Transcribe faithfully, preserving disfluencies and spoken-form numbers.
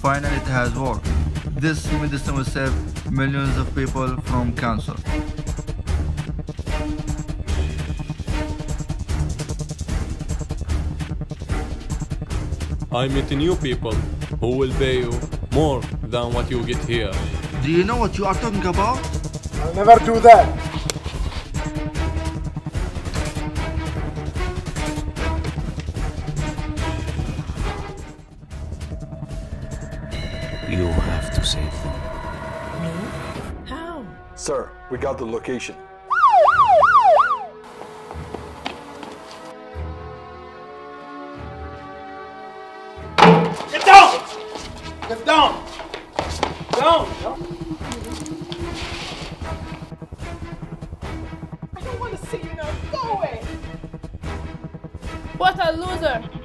Finally, it has worked. This medicine will save millions of people from cancer. I meet new people who will pay you more than what you get here. Do you know what you are talking about? I'll never do that. You have to save them. Me? How? Sir, we got the location. Get down! Get down! Down! I don't want to see you now. Go away. What a loser!